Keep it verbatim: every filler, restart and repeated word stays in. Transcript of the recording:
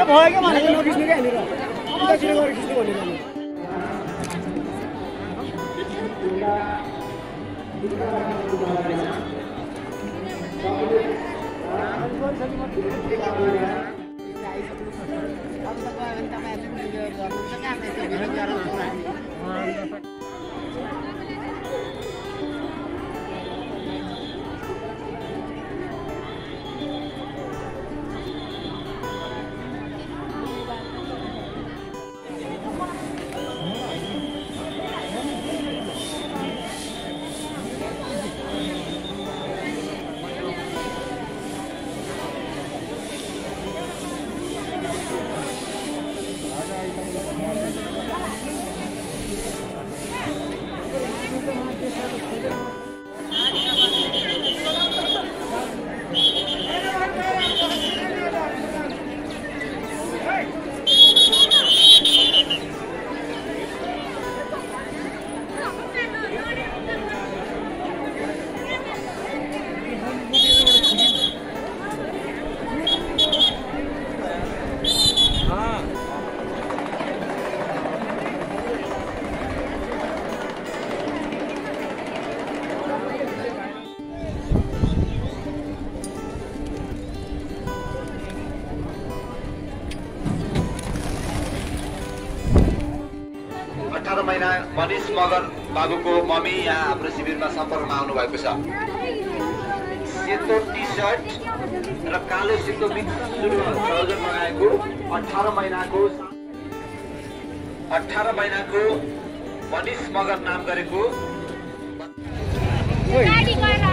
भयो क्या भनेको नखिच्नु क्या यहाँनिर उतातिर गएर खिच्नु भनेको अठारह महीना मनिष मगर बाबुको मम्मी यहाँ हाम्रो शिविरमा सम्पर्कमा आउनु भएको छ। सेतो टी सर्ट र कालो सेतो मिक्स ट्राउजर लगाएको अठारह महिनाको अठारह महिनाको मनिष मगर नाम गरेको